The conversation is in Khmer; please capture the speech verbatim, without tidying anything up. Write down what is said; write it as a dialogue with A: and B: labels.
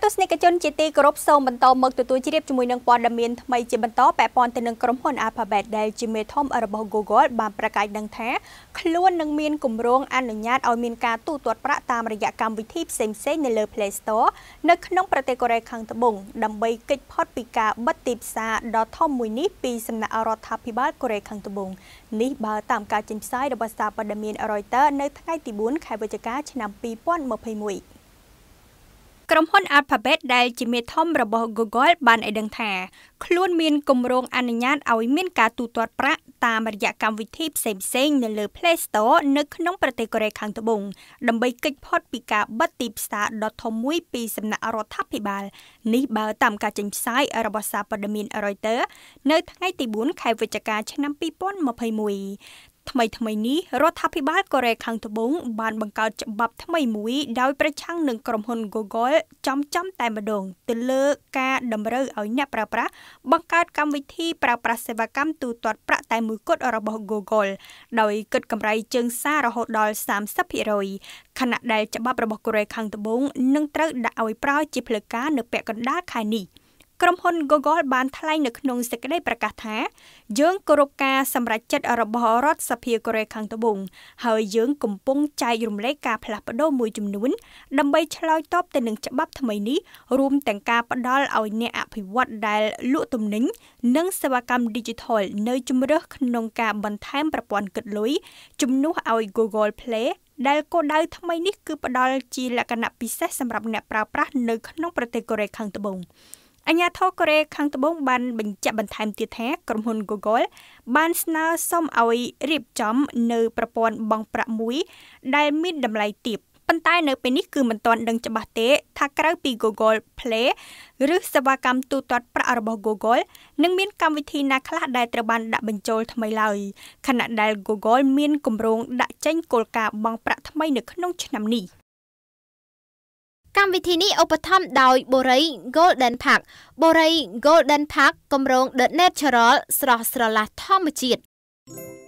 A: ទស្សនិកជនជាទីគោរពសូមបន្តមកទទួលជ្រាបជាមួយនឹងព័ត៌មានថ្មីជាបន្តពាក់ព័ន្ធទៅនឹងក្រុមហ៊ុន Alphabet ដែលជាមេធំរបស់ Google បានប្រកាសដឹងថាខ្លួននឹងមានគម្រោងអនុញ្ញាតឲ្យមានការទូទាត់ប្រាក់តាមរយៈកម្មវិធីផ្សេងៗនៅលើ Play Store នៅក្នុងប្រទេសកូរ៉េខាងត្បូងដើម្បីគេចផុតពីការបិទទីផ្សារដ៏ធំមួយនេះពីសំណាក់រដ្ឋាភិបាលកូរ៉េខាងត្បូងនេះបើតាមការចេញផ្សាយរបស់សារព័ត៌មាន Reuters នៅថ្ងៃទីបួនខែវិច្ឆិកាឆ្នាំពីរពាន់ម្ភៃមួយក្រុមហ៊ុន Alphabet ដែលជាមេធំរបស់ Google បានឲ្យដឹងថាខ្លួនមានគម្រោងអនុញ្ញាតឲ្យមានការទូទាត់ប្រាក់តាមរយៈកម្មវិធីផ្សេងៗនៅលើ Play Store នៅក្នុងប្រទេសកូរ៉េខាងត្បូងដើម្បីគេចផុតពីការបិទទីផ្សារដ៏ធំមួយពីសំណាក់រដ្ឋាភិបាលនេះបើតាមការចេញផ្សាយរបស់សារព័ត៌មាន Reuters នៅថ្ងៃទីបួនខែវិច្ឆិកាឆ្នាំពីរពាន់ម្ភៃមួយថ្មីថ្មីនេះរដ្ឋាភិបាលកូរ៉េខាងត្បូងបានបង្កើតច្បាប់ថ្មីមួយដោយប្រឆាំងនឹងក្រុមហ៊ុន Google ចំចំតែម្ដងទៅលើការតម្រូវឲ្យអ្នកប្រើប្រាស់បង្កើតកម្មវិធីប្រើប្រាស់សេវាកម្មទូទាត់ប្រាក់តែមួយគត់របស់ Google ដោយគិតកម្រៃជើងសាររហូតដល់សាមសិបភាគរយខណៈដែលច្បាប់របស់កូរ៉េខាងត្បូងនឹងត្រូវដាក់ឲ្យប្រើជាផ្លូវការនៅពាក់កណ្ដាលខែនេះក្រុមហ៊ុន Google បានថ្លែងនៅក្នុងសេចក្តីប្រកាសថាយើងគោរពការសម្រេចចិត្តរបស់រដ្ឋសភាកូរ៉េខាងត្បូងហើយយើងកំពុងចែករំលែកការផ្លាស់ប្ដូរមួយចំនួនដើម្បីឆ្លើយតបទៅនឹងច្បាប់ថ្មីនេះរួមទាំងការផ្ដល់ឲ្យអ្នកអភិវឌ្ឍដែលលក់ទំនិញនិងសេវាកម្ម Digital នៅជម្រើសក្នុងការបន្ថែមប្រព័ន្ធគិតលុយជំនួសឲ្យ Google Play ដែលគោលដៅថ្មីនេះគឺផ្ដល់ជាលក្ខណៈពិសេសសម្រាប់អ្នកប្រើប្រាស់នៅក្នុងប្រទេសកូរ៉េខាងត្បូងអាជ្ញាធរកូរ៉េខាងត្បូងបានបញ្ជាក់បន្ថែមទៀតថាក្រុមហ៊ុន Google បានស្នើសុំឲ្យរៀបចំនៅប្រព័ន្ធបង់ប្រាក់មួយដែលមានតម្លៃទាបប៉ុន្តែនៅពេលនេះគឺមិនទាន់ដឹងច្បាស់ទេថាក្រៅពី Google Play ឬសេវាកម្មទូទាត់ប្រាក់របស់ Google នឹងមានកម្មវិធីណាខ្លះដែលត្រូវបានដាក់បញ្ចូលថ្មីឡើយខណៈដែល Google មានគម្រោងដាក់ចេញគោលការណ៍បង់ប្រាក់ថ្មីនៅក្នុងឆ្នាំនេះកម្មវិធីនេះឧបត្ថម្ភដោយបូរី Golden Park បូរី Golden Park គម្រោង The Natural ស្រស់ស្រឡះធម្មជាតិ